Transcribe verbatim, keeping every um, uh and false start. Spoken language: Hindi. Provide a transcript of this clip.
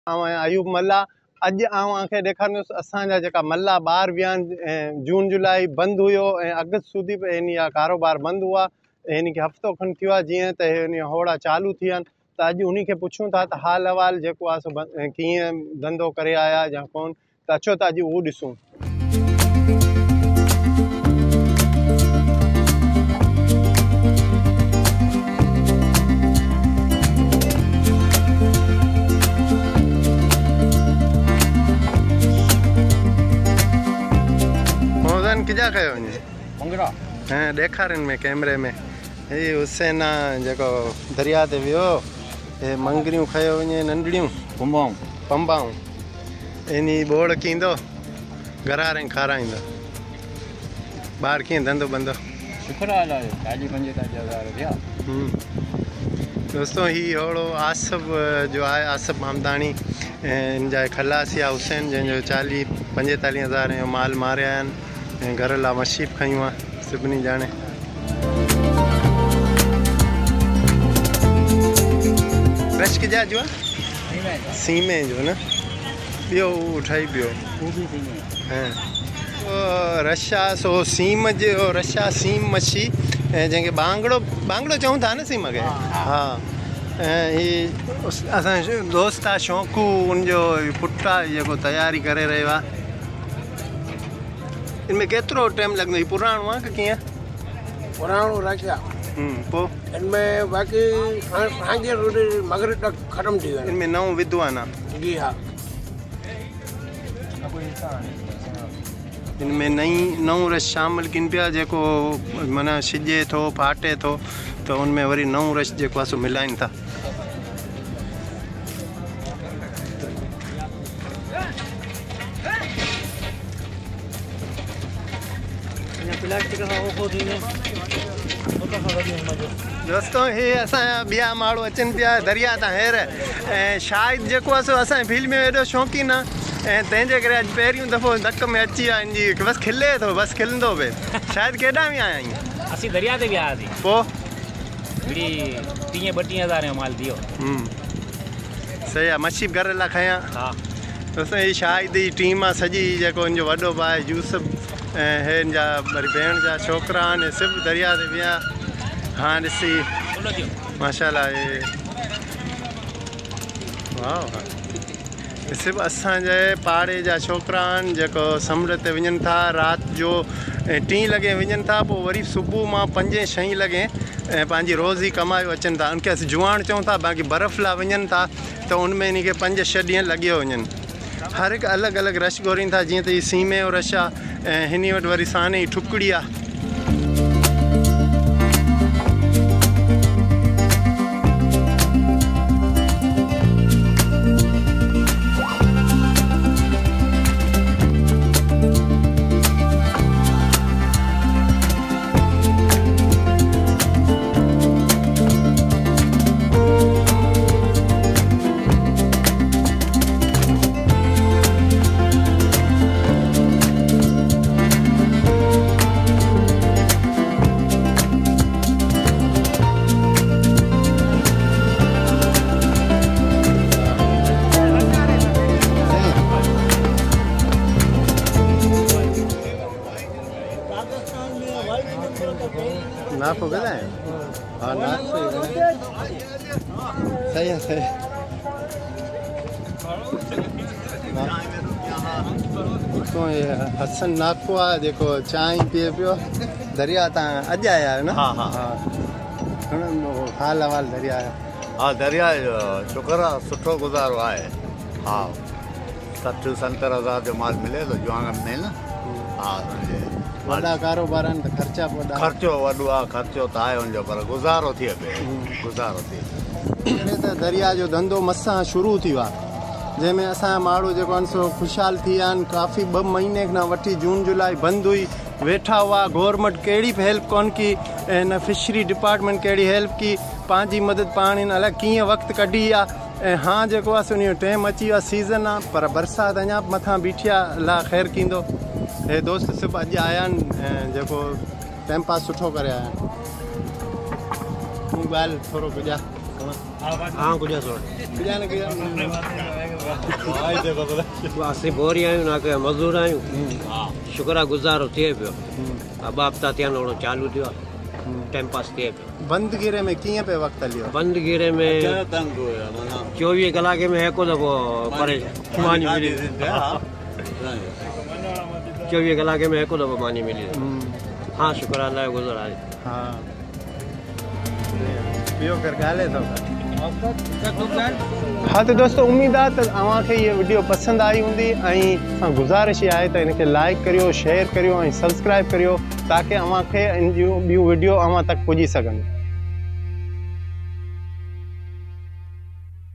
अयूब मल्ला अज आखे ॾेखारींदुसि असांजा जेका मल्ला ॿार विया आहिनि जून जुलाई बंदि हुयो ऐं अगस्त सूदी इन जा कारोबार बंदि हुआ इन खे हफ़्तो खनि थियो आहे जीअं त इन होड़ा चालू थी विया आहिनि त अॼु उन खे पुछूं था त हाल अहवाल जेको आहे सो कीअं धंधो करे आया या कोन त अचो त अॼु उहो ॾिसूं। किजा कयो वञे मंगरा हाँ ॾेखारिनि में कैमरे में हे हुसैन आहे जेको दरिया ते वियो हे मंगरियूं खयो वञे नंढड़ियूं पंबाऊं पंबाऊं इन बोड़ कींदो गरारे खाराईंदो ॿार कीअं धंधो बंदो शुक्र आहे चालीह पंजेतालीह हज़ार रुपया। दोस्तों ही होड़ो आसफ जो आहे आसफ हमदानी इन जा खलासी आहे हुसैन जंहिंजो चालीह पंजेतालीह हज़ार जो माल मारिया आहिनि ऐं घर लाइ मशीफ़ खयूं आहे सभिनी ॼाणे। रश किजा जो आहे सीमे जो न ॿियो उहो ठही पियो हाँ रश आहे सो सीम जो रश आहे सीम मच्छी ऐं जंहिंखे बांगड़ो बांगड़ो चऊं था न सीम खे हा ऐं हीउ असांजो दोस्त आहे शौंकू उनजो पुटु आहे जेको तयारी करे रहियो आहे। इनमें केतिरो टाइम लॻंदो ही पुराणो आहे की कीअं पुराणो रखिया पोइ इनमें बाक़ी पंहिंजे मगरब तक ख़त्म थी वियो इनमें नओं विधो आहे न जी हा इनमें नई नओं रस शामिल कनि पिया जेको माना सिजे थो फाटे थो त उनमें वरी नओं रस जेको आहे सो मिलाइनि था। दोस्तों हे असांजा ॿिया माण्हू अचनि पिया दरिया तां हेर ऐं शायदि जेको आहे सो असांजे फील्ड में एॾो शौक़ीन आहे ऐं तंहिंजे करे अॼु पहिरियों दफ़ो नक में अची वियो आहे इनजी बसि खिले थो बसि खिलंदो पए शायदि केॾां विया आहियूं असीं दरिया ते विया हुआसीं पोइ टीह ॿटीह हज़ार जो माल दियो सही आहे मच्छी घर लाइ खयां हा दोस्तों ही शायदि ही टीम आहे सॼी जेको हिनजो वॾो भाउ आहे यूसुफ ऐं हे हिन जा वरी भेण जा छोकिरा आहिनि सिर्फ़ु दरिया ते विया हाँ ॾिसी माशाल्लाह हे वाह सिर्फ़ु असांजे पाड़े जा छोकिरा आहिनि जेको समुंड ते वञनि था राति जो टी लॻे वञनि था पोइ वरी सुबुह मां पंजे छहीं लॻे ऐं पंहिंजी रोज़ी कमायो अचनि था उनखे असीं जुआण चऊं था बाक़ी बर्फ़ लाइ वञनि था त उनमें इनखे पंज छह ॾींहं लॻी वञनि हर हिकु अलॻि अलॻि रश घुरीनि था जीअं त हीअ सीमे जो रश आहे ऐं हिन वटि वरी साने जी ठुकड़ी आहे। नाप हो गया है हाँ नाप सही है सही तो ये हसन नाको आहे जेको चांहि पिए पियो दरिया तां अॼु आया आहियो न हाँ हाँ हाँ हाल अहवाल दरिया जो हाँ दरिया जो शुक्र आहे सुठो गुज़ारो आहे हाँ सठि सतरि हज़ार जो माल मिले थो जुआंग में न हाँ वॾा कारोबार आहिनि त ख़र्चा वॾा ख़र्चो वॾो आहे ख़र्चो त आहे हुनजो पर गुज़ारो थिए पियो गुज़ारो थिए त दरिया जो धंधो मसां शुरू थियो आहे जंहिंमें असांजा माण्हू जेको आहिनि सो ख़ुशहाल थी विया आहिनि काफ़ी ॿ महीने खां वठी जून जुलाई बंदि हुई वेठा हुआ गवर्नमेंट कहिड़ी बि हेल्प कोन की ऐं न फिशरी डिपार्टमेंट कहिड़ी हेल्प की पंहिंजी मदद पाण अलाए कीअं वक़्तु कढी आहे ऐं हाणे जेको आहे उन जो टाइम अची वियो आहे सीज़न आहे पर बरसाति अञा बि मथां बीठी आहे अलाह ख़ैरु कींदो हे दोस्त सिर्फ़ु अॼु आया आहिनि ऐं जेको टाइम पास सुठो करे आया आहिनि ॻाल्हि थोरो पुॼा हाँ कुछ सो बिजाने के असीं बोरी आहियूं ना के मज़दूर आहियूं शुक्र आहे गुज़ारो थिए पियो अब हफ़्ता थिया ओड़ो चालू थियो आहे टाइम पास थिए पियो बंदगीरे में कीअं पे वक़्तु हलियो बंदगीरे में चोवीह कलाके में हिकु दफ़ो परे मानी मिली चोवीह कलाके में हिकु दफ़ो मानी मिली हाँ शुक्र अल्लाह जो गुज़र आहे हाँ ॿियो कर ॻाल्हि थो हाँ तो दोस्तों उम्मीद आहे त तव्हांखे ये वीडियो पसंदि आई हूंदी ऐं असां गुज़ारिश आहे त हिनखे लाइक करियो शेयर करियो ऐं सब्सक्राइब करियो ताकी अव्हांखे इन जूं ॿियूं वीडियो अव्हां तक पुॼी सघनि।